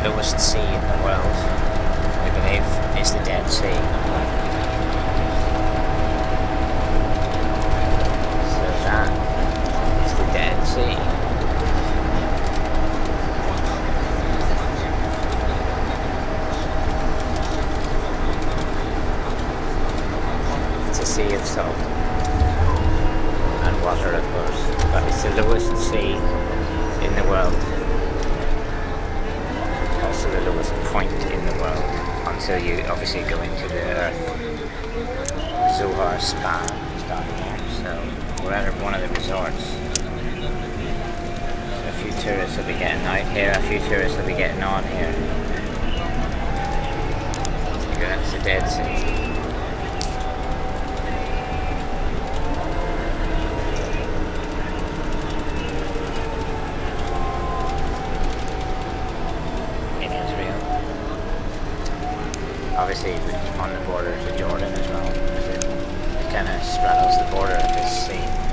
lowest sea in the world, we believe, is the Dead Sea. So that is the Dead Sea. It's a sea of salt and water, of course, but it's the lowest sea in the world. Also the lowest point in the world, until you obviously go into the Earth Zohar span down here. So we're at one of the resorts. So a few tourists will be getting out here, a few tourists will be getting on here. That's the Dead Sea. Obviously on the border to Jordan as well, because it kind of straddles the border of this sea.